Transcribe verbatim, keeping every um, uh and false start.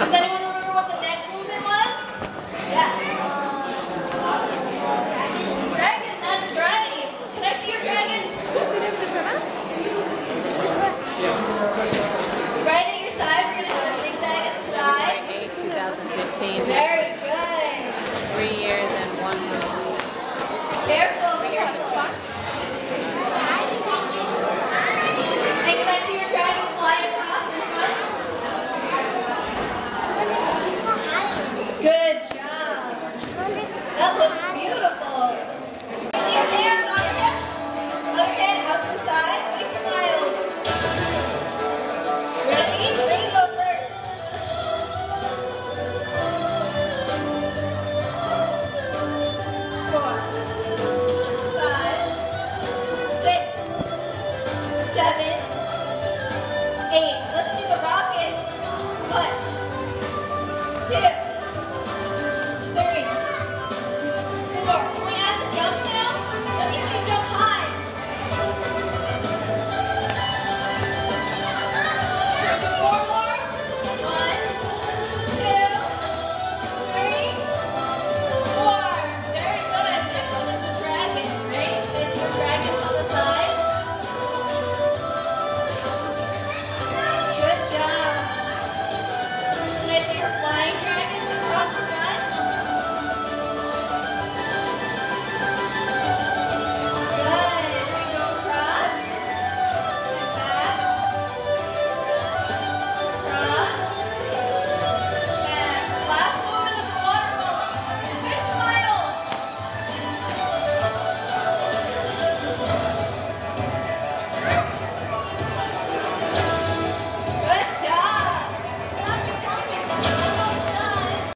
Does anyone remember what the next movement was? Yeah. Dragon, that's right. Can I see your dragon? Right at your side, we're going to have a zigzag at the side. eight, twenty fifteen. Very good. Three years and one month. Careful, careful. And can I see your dragon fly across in front? Good job. That looks beautiful. Can you see your hands on your hips? Other hand out to the side. Big smiles. Ready? Ready to go first. Four, five, six, seven, eight. Let's do the rocket. One, two, three, four. Can we add the jump now? Let me see you jump high. Four more. One, two, three, four. Very good. Next one is the dragon. Right? Can I see your dragons on the side? Good job. Can I see your flag?